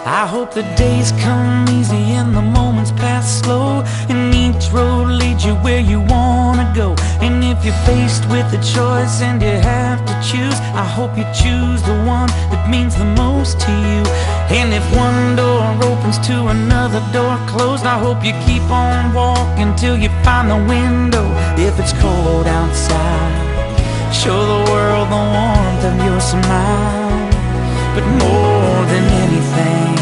I hope the days come easy and the moments pass slow, and each road leads you where you wanna go. And if you're faced with a choice and you have to choose, I hope you choose the one that means the most to you. And if one door opens to another door closed, I hope you keep on walking till you find the window. If it's cold outside, show the world the warmth of your smile. But more than anything,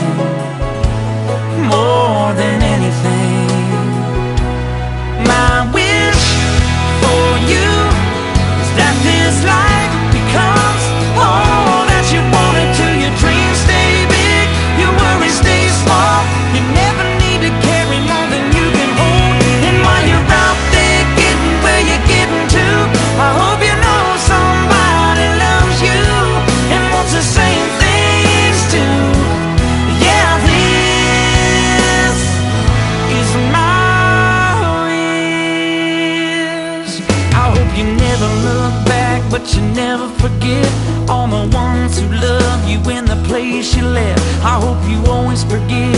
more than anything, my wish for you is that this life becomes all that you want it to. Your dreams stay big, your worries stay small. You never need to carry more than you can hold. And while you're out there getting where you're getting to, I hope you know somebody loves you and wants the same things too. Yeah, this is my wish. I hope you never look back, but you never forget all the ones who love you in the place you left. I hope you always forgive